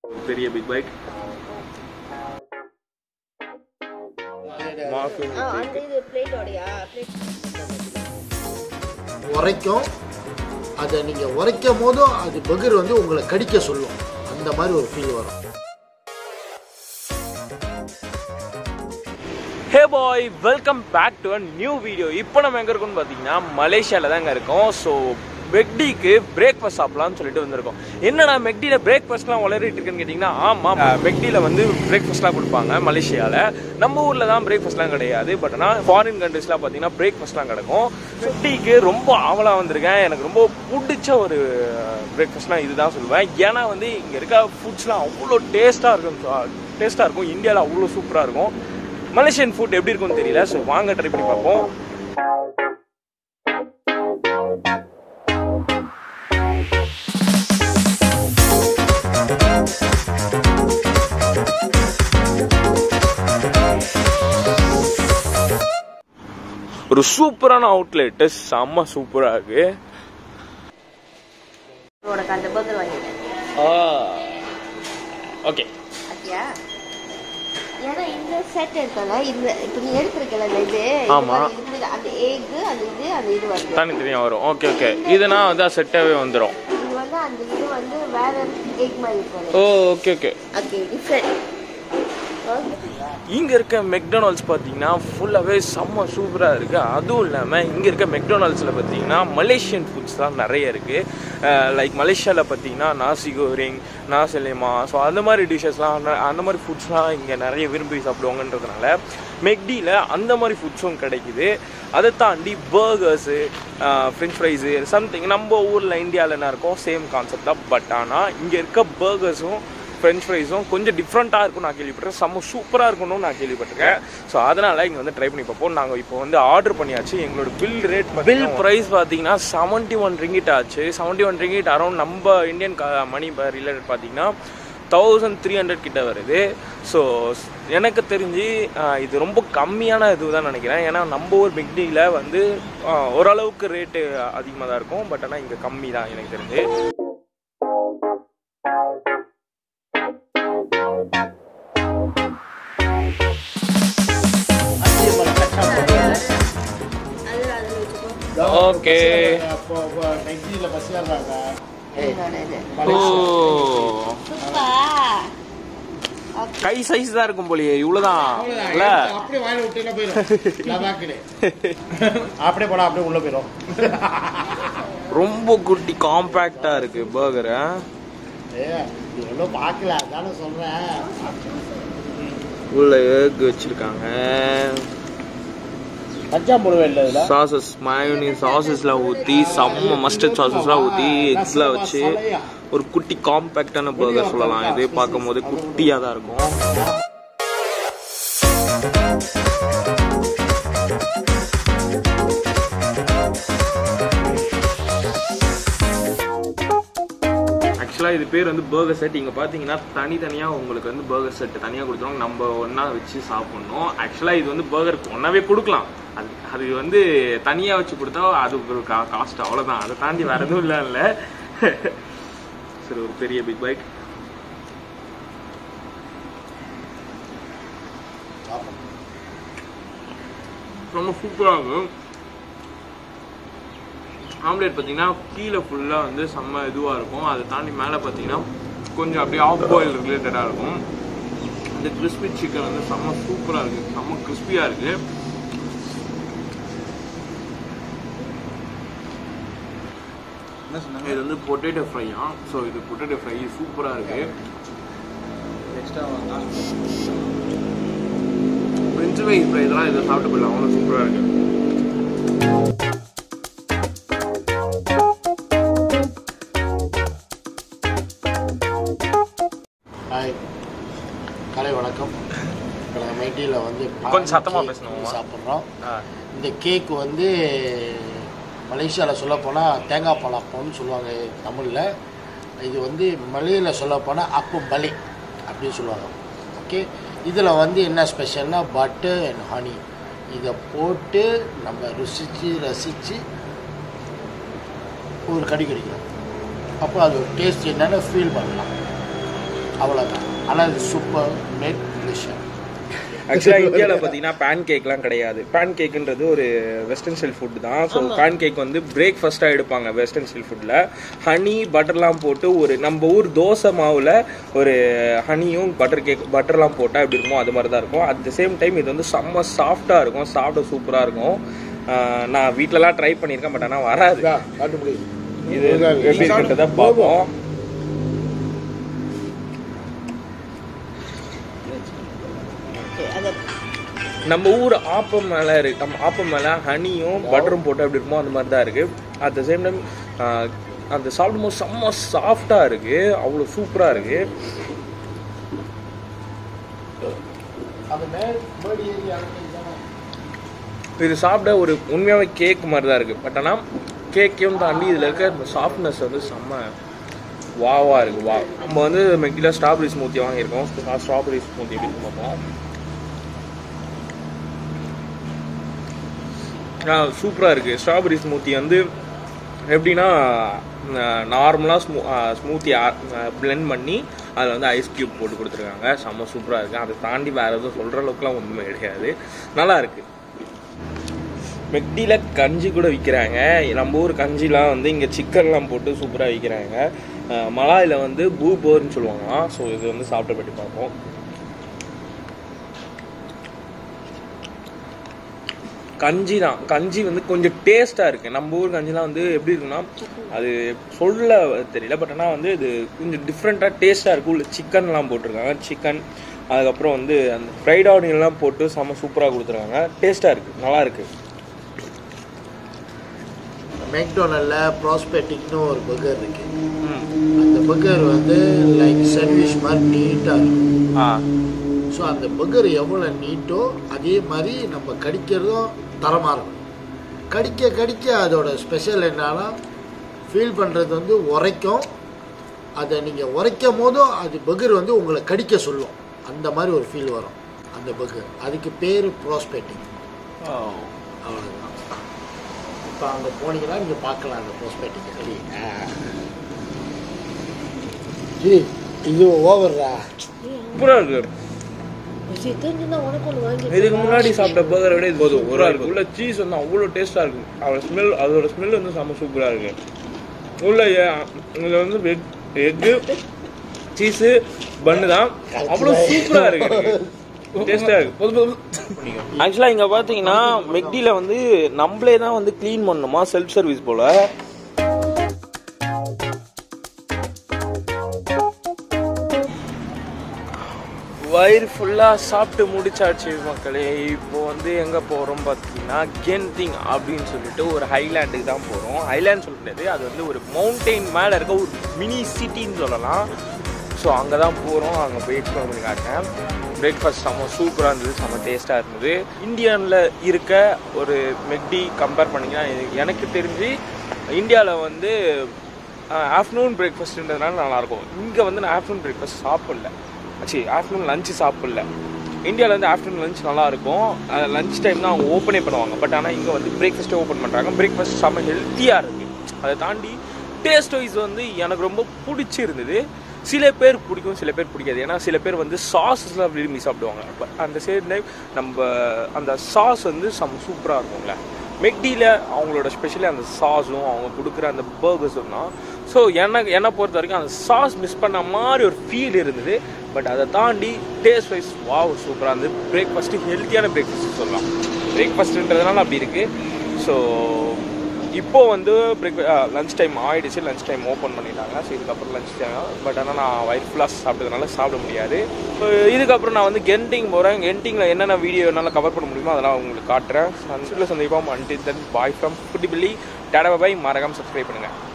பெரிய big bike உரைக்கும். அதை நீங்கள் உரைக்கும் போதும் அது பர்கர் வந்து உங்களை கடிக்க சொல்லும். அந்த மாதிரி ஒரு ஃபீல் வரும். Hey boy, welcome back to a new video. இப்போ நம்ம எங்கே இருக்கோம்னு பார்த்தீங்கன்னா மலேசியாவில் தாங்க இருக்கோம். ஸோ மெக்டிக்கு பிரேக்ஃபாஸ்ட் சாப்பிடலாம்னு சொல்லிட்டு வந்திருக்கோம். என்னடா மெக்டியில் பிரேக்ஃபாஸ்ட்லாம் வளரிட்டு இருக்குன்னு கேட்டிங்கன்னா, ஆமாம், மெக்டியில் வந்து பிரேக்ஃபாஸ்ட்லாம் கொடுப்பாங்க மலேசியாவில். நம்ம ஊரில் தான் பிரேக்ஃபாஸ்ட்லாம் கிடையாது. பட் ஆனால் ஃபாரின் கண்ட்ரீஸ்லாம் பார்த்தீங்கன்னா பிரேக்ஃபாஸ்ட்லாம் கிடக்கும். மெக்டிக்கு ரொம்ப ஆவலாக வந்திருக்கேன். எனக்கு ரொம்ப பிடிச்ச ஒரு பிரேக்ஃபாஸ்ட்லாம் இதுதான் சொல்லுவேன். ஏன்னா வந்து இங்கே இருக்க ஃபுட்ஸ்லாம் அவ்வளோ டேஸ்ட்டாக இருக்கும். இந்தியாவில் அவ்வளோ சூப்பராக இருக்கும். மலேசியன் ஃபுட் எப்படி இருக்கும்னு தெரியல. ஸோ வாங்க ட்ரை பண்ணி பார்ப்போம். ஒரு சூப்பரான அவுட்லெட், செம்ம சூப்பரா இருக்கு. உனக்கு அந்த பர்கர் வாங்கிட்டேன். ஓகே. அப்படியா? ஏன்னா இந்த செட் இருக்கல, இந்த இப்போ நீ எடுத்துருக்கல இது. ஆமா. அந்த எக், அந்த இது வந்து தனித்தனியா வரும். Okay okay. இதுனா வந்து செட்டாவே வந்துரும். இது வந்து அந்த இது வந்து வேற எக் மாதிரி இருக்கு. Oh okay okay. Okay, different. இங்கே இருக்க மெக்டொனால்ட்ஸ் பார்த்தீங்கன்னா ஃபுல்லாகவே செம்ம சூப்பராக இருக்குது. அதுவும் இல்லாமல் இங்கே இருக்க மெக்டொனால்ட்ஸில் பார்த்தீங்கன்னா மலேசியன் ஃபுட்ஸ் தான் நிறைய இருக்குது. லைக் மலேசியாவில் பார்த்தீங்கன்னா நாசி கோரிங், நாசலேமா, ஸோ அந்த மாதிரி டிஷ்ஷஸ்லாம், அந்த மாதிரி ஃபுட்ஸ்லாம் இங்கே நிறைய விரும்பி சாப்பிடுவாங்கன்றதுனால மெக்டியில் அந்த மாதிரி ஃபுட்ஸும் கிடைக்குது. அதை தாண்டி பர்கர்ஸு, ஃப்ரெஞ்ச் ஃப்ரைஸு, சம்திங் நம்ம ஊரில் இந்தியாவில் என்ன இருக்கோ சேம் கான்செப்ட் தான். பட் ஆனால் இங்கே இருக்க பர்கர்ஸும் ஃப்ரெஞ்ச் ஃப்ரைஸும் கொஞ்சம் டிஃப்ரெண்ட்டாக இருக்கும் நான் கேள்விப்பட்டிருக்கேன். செம்ம சூப்பராக இருக்கணும்னு நான் கேள்விப்பட்டிருக்கேன். ஸோ அதனால் இங்கே வந்து ட்ரை பண்ணி பார்ப்போம். நாங்கள் இப்போ வந்து ஆர்டர் பண்ணியாச்சு. எங்களோட பில் ப்ரைஸ் பார்த்தீங்கன்னா 71 ரிங்கிட் ஆச்சு. 71 ரிங்கிட் அரௌண்ட் நம்ம இந்தியன் மணி ரிலேட்டட் பார்த்தீங்கன்னா 1300 கிட்ட வருது. ஸோ எனக்கு தெரிஞ்சு இது ரொம்ப கம்மியான இது தான் நினைக்கிறேன். ஏன்னா நம்ம ஊர் மெக்டியில் வந்து ஓரளவுக்கு ரேட்டு அதிகமாக தான் இருக்கும். பட் ஆனால் இங்கே கம்மி தான் எனக்கு தெரிஞ்சு. ஓகே. கை சைஸ் தான் இருக்கும் போலியே, இவ்வளவுதான். ரொம்ப குட்டி காம்பாக்டா இருக்கு பர்கர். உள்ள எக் வச்சிருக்காங்க. சாசஸ், மயோனீஸ் சாசஸ்ல ஊத்தி, செம்ம மஸ்டர்ட் சாசஸ்லாம் ஊத்தி, எக்ஸ்ல வச்சு ஒரு குட்டி காம்பாக்டான பர்கர் சொல்லலாம். இது பார்க்கும் போது குட்டியா தான் இருக்கும். ஆக்சுவலாக இது பேர் வந்து பர்கர் செட். இங்கே பார்த்தீங்கன்னா தனித்தனியாக உங்களுக்கு வந்து பர்கர் செட் தனியாக கொடுத்துருவாங்க. நம்ம ஒன்றா வச்சு சாப்பிட்ணும். ஆக்சுவலாக இது வந்து பர்கர் ஒன்றாவே கொடுக்கலாம். அது வந்து தனியாக வச்சு கொடுத்தா அது ஒரு காஸ்ட், அவ்வளோதான். அதை தாண்டி வேறு எதுவும் இல்லை. சரி, ஒரு பெரிய பிக் பைக். ரொம்ப சூப்பராக இருக்கும். ஆம்லேட் பார்த்தீங்கன்னா கீழே ஃபுல்லாக வந்து செம்ம இதுவாக இருக்கும். அதை தாண்டி மேலே பார்த்தீங்கன்னா கொஞ்சம் அப்படியே ஆஃப் பாயில் ரிலேட்டடாக இருக்கும். இந்த கிறிஸ்பி சிக்கன் வந்து செம்ம சூப்பராக இருக்குது, செம்ம கிறிஸ்பியாக இருக்குது. இது வந்து பொட்டேட்டோ ஃப்ரையா. ஸோ இது பொட்டேட்டோ ஃப்ரை சூப்பராக இருக்குது. ஃப்ரெஞ்ச் ஃப்ரை இதெல்லாம் இதை சாப்பிட்டு போயிடலாம், அவ்வளோ சூப்பராக இருக்குது. காலை வணக்கம். மைட்டியில் வந்து கொஞ்சம் சத்தமாக பேசணும். சாப்பிட்றோம். இந்த கேக் வந்து மலேசியாவில் சொல்லப்போனால் தேங்காய் பாலாப்பம்னு சொல்லுவாங்க தமிழில். இது வந்து மலையில் சொல்லப்போனால் அப்பு மலை அப்படின்னு சொல்லுவாங்க. ஓகே, இதில் வந்து என்ன ஸ்பெஷல்னால் பட்டர் அண்ட் ஹனி இதை போட்டு நம்ம ரசித்து ஒரு கடிக்கணும். அப்போ அது ஒரு டேஸ்ட் என்னென்னு ஃபீல் பண்ணலாம். அவ்வளோதான். ஆனால் இது சூப்பர் மேட் டிஷ். ஆக்சுவலாக இந்தியாவில் பார்த்தீங்கன்னா பேன் கேக்லாம் கிடையாது. பேன் கேக்குன்றது ஒரு வெஸ்டர்ன் ஸ்டைல் ஃபுட் தான். ஸோ பேன் கேக் வந்து பிரேக்ஃபாஸ்ட்டாக எடுப்பாங்க வெஸ்டர்ன் ஸ்டைல் ஃபுட்டில். ஹனி பட்டர்லாம் போட்டு ஒரு நம்ம ஊர் தோசை மாவில் ஒரு ஹனியும் பட்டர்லாம் போட்டால் எப்படி இருக்குமோ அது மாதிரி தான் இருக்கும். அட் த சேம் டைம் இது வந்து செம்ம சாஃப்டாக இருக்கும், சாப்பிட சூப்பராக இருக்கும். நான் வீட்டிலலாம் ட்ரை பண்ணியிருக்கேன், பட் ஆனால் வராது. இது எப்படி இருக்குன்றதை பார்ப்போம். நம்ம ஊர் ஆப்பம் மேலே இருக்கு, நம்ம ஆப்பம் மேலே ஹனியும் பட்டரும் போட்டு அப்படி இருக்குமோ அந்த மாதிரி தான் இருக்குது. அட் த சேம் டைம் அந்த சாப்பிடும்போது செம்ம சாஃப்டாக இருக்குது, அவ்வளோ சூப்பராக இருக்குது. இது சாப்பிட ஒரு உண்மையாகவே கேக் மாதிரி தான் இருக்குது. பட் ஆனால் கேக்கையும் தாண்டி இதில் இருக்க இந்த சாஃப்ட்னஸ் வந்து செம்ம வாவாக இருக்குது. வா நம்ம வந்து மெக்கில் ஸ்ட்ராபெரி ஸ்மூத்தி வாங்கியிருக்கோம். ஸ்ட்ராபெரி ஸ்மூத்தி எப்படி பார்ப்போம். சூப்பராக இருக்குது. ஸ்ட்ராபெரி ஸ்மூத்தி வந்து எப்படின்னா நார்மலாக ஸ்மூத்தி பிளெண்ட் பண்ணி அதில் வந்து ஐஸ் க்யூப் போட்டு கொடுத்துருக்காங்க. செம்ம சூப்பராக இருக்குது. அதை தாண்டி வேறு எதுவும் சொல்கிற அளவுக்குலாம் ஒன்றுமே கிடையாது, நல்லா இருக்குது. மெக்டியில் கஞ்சி கூட விற்கிறாங்க. நம்ம ஊர் கஞ்சிலாம் வந்து இங்கே சிக்கன்லாம் போட்டு சூப்பராக விற்கிறாங்க. மலாயில் வந்து பூபோர்னு சொல்லுவாங்க. ஸோ இது வந்து சாப்பிட்ட பற்றி பார்ப்போம். கஞ்சி தான், கஞ்சி வந்து கொஞ்சம் டேஸ்ட்டாக இருக்குது. நம்ம ஊர் கஞ்சிலாம் வந்து எப்படி இருக்குன்னா அது சொல்ல தெரியல, பட் ஆனால் வந்து இது கொஞ்சம் டிஃப்ரெண்ட்டாக டேஸ்ட்டாக இருக்குது. உள்ள சிக்கன்லாம் போட்டிருக்காங்க, சிக்கன் அதுக்கப்புறம் வந்து அந்த ஃப்ரைட் ஆனியன்லாம் போட்டு செம்ம சூப்பராக கொடுத்துருக்காங்க. டேஸ்ட்டாக இருக்குது, நல்லா இருக்குது. மெக்டொனால்டில் ப்ராஸ்பெட்டிக்னு ஒரு பர்கர் இருக்கு. அந்த பர்கர் வந்து லைக் சாண்ட்விச் மாதிரி நீட்டாக இருக்கும். ஸோ அந்த பர்கர் எவ்வளோ நீட்டோ அதே மாதிரி நம்ம கடிக்கிறதும் தரமாக இருக்கும். கடிக்க கடிக்க அதோட ஸ்பெஷல் என்னன்னா ஃபீல் பண்ணுறது வந்து உரைக்கும். அதை நீங்கள் உரைக்கும் போதும் அது பர்கர் வந்து உங்களை கடிக்க சொல்லும். அந்த மாதிரி ஒரு ஃபீல் வரும் அந்த பர்கர். அதுக்கு பேர் ப்ராஸ்பெட்டிக். அவ்வளோதான். இப்போ அங்கே போனீங்கன்னா நீங்கள் பார்க்கலாம் அந்த ப்ராஸ்பெட்டிக். சரி ஜி, இது ஓவர்ரா, சூப்பராக இருக்குது. இதுக்கு முன்னாடி சாப்பிட்ட பர்கரை விட இது போதும் ஒரு இருக்கு. உள்ள சீஸ் வந்து அவ்வளோ டேஸ்டாக இருக்கும். அதோட ஸ்மெல் வந்து செம்ம சூப்பராக இருக்கு. உள்ள இதில் வந்து எக்கு சீஸு பன்னு தான் அவ்வளோ சூப்பராக இருக்கு, டேஸ்டாக இருக்கு. ஆக்சுவலாக இங்கே பார்த்தீங்கன்னா மெக்டியில் வந்து நம்மளே தான் வந்து க்ளீன் பண்ணணுமா, செல்ஃப் சர்வீஸ் போல். வயிறு ஃபுல்லாக சாப்பிட்டு முடிச்சாச்சு மக்களே. இப்போது வந்து எங்கே போகிறோம் பார்த்தீங்கன்னா கென்டிங் அப்படின்னு சொல்லிட்டு ஒரு ஹைலாண்டுக்கு தான் போகிறோம். ஹைலாண்ட் சொல்லிட்டு அது வந்து ஒரு மவுண்டெயின் மேலே இருக்க ஒரு மினி சிட்டின்னு சொல்லலாம். ஸோ அங்கே தான் போகிறோம். அங்கே போய் எக்ஸ்ப்ளோர் பண்ணி காட்டேன். பிரேக்ஃபாஸ்ட் செம்ம சூப்பராக இருந்தது, செம்ம டேஸ்ட்டாக இருந்தது. இந்தியனில் இருக்க ஒரு மெக்டி கம்பேர் பண்ணிங்கன்னா எனக்கு தெரிஞ்சு இந்தியாவில் வந்து ஆஃப்டர்நூன் பிரேக்ஃபாஸ்ட்டுன்றதுனால நல்லாயிருக்கும். இங்கே வந்து நான் ஆஃப்டர்நூன் பிரேக்ஃபாஸ்ட் சாப்பிடல, ஆஃப்டர்நூன் லஞ்சு சாப்பிடல. இந்தியாவில் வந்து ஆஃப்டர்நூன் லஞ்ச் நல்லாயிருக்கும். லஞ்ச் டைம் தான் அவங்க ஓப்பனே பண்ணுவாங்க. பட் ஆனால் இங்கே வந்து பிரேக்ஃபாஸ்ட்டே ஓப்பன் பண்ணுறாங்க. பிரேக்ஃபாஸ்ட் செம்ம ஹெல்த்தியாக இருக்குது. அதை தாண்டி டேஸ்ட் வைஸ் வந்து எனக்கு ரொம்ப பிடிச்சிருந்தது. சில பேர் பிடிக்கும், சில பேர் பிடிக்காது. ஏன்னா சில பேர் வந்து சாஸஸ்லாம் விரும்பி சாப்பிடுவாங்க. பட் அந்த சேம் டைம் நம்ம அந்த சாஸ் வந்து செம்ம சூப்பராக இருக்கும்ல. மெக்டியில் அவங்களோட ஸ்பெஷலி அந்த சாஸும் அவங்க கொடுக்குற அந்த பர்கர்ஸும் தான். ஸோ என்னை பொறுத்த வரைக்கும் அந்த சாஸ் மிஸ் பண்ண மாதிரி ஒரு ஃபீல் இருந்தது. பட் அதை தாண்டி டேஸ்ட் வைஸ் வாவ் சூப்பராக இருந்தது. பிரேக்ஃபாஸ்ட்டு ஹெல்த்தியான பிரேக்ஃபாஸ்ட்டு சொல்லலாம். பிரேக்ஃபாஸ்ட்டுன்றதுனால அப்படி இருக்குது. ஸோ இப்போது வந்து லஞ்ச் டைம் ஆகிடுச்சு. லஞ்ச் டைம் ஓப்பன் பண்ணிட்டாங்க. ஸோ இதுக்கப்புறம் லஞ்ச் டைம். பட் ஆனால் நான் வயிறு ஃபுல்லாக சாப்பிட்டதுனால சாப்பிட முடியாது. இதுக்கப்புறம் நான் வந்து கென்டிங் போகிறேன். கென்டிங்கில் என்னென்ன வீடியோ என்னால் கவர் பண்ண முடியுமோ அதெல்லாம் உங்களுக்கு காட்டுறேன். சந்திப்போம். Until then bye from foodie Billy. Tata bye. மறக்காமல் சப்ஸ்கிரைப் பண்ணுங்கள்.